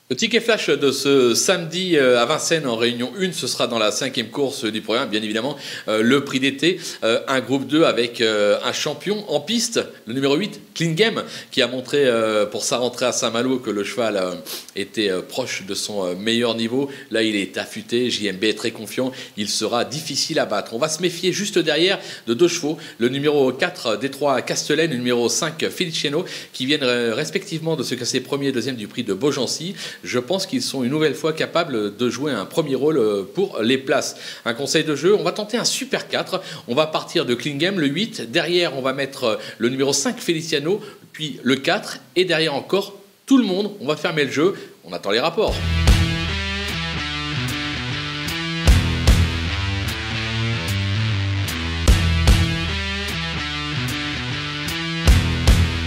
Le ticket flash de ce samedi à Vincennes en Réunion 1, ce sera dans la 5e course du programme, bien évidemment, le prix d'été, un groupe 2 avec un champion en piste, le numéro 8, Clean Game, qui a montré pour sa rentrée à Saint-Malo que le cheval était proche de son meilleur niveau. Là, il est affûté, JMB est très confiant, il sera difficile à battre. On va se méfier juste derrière de deux chevaux, le numéro 4, Détroit Castellane, le numéro 5, Feliciano, qui viennent respectivement de se classer premier et deuxième du prix de Beaugency. Je pense qu'ils sont une nouvelle fois capables de jouer un premier rôle pour les places. Un conseil de jeu, on va tenter un super 4. On va partir de Clean Game, le 8. Derrière, on va mettre le numéro 5, Feliciano, puis le 4. Et derrière encore, tout le monde. On va fermer le jeu. On attend les rapports.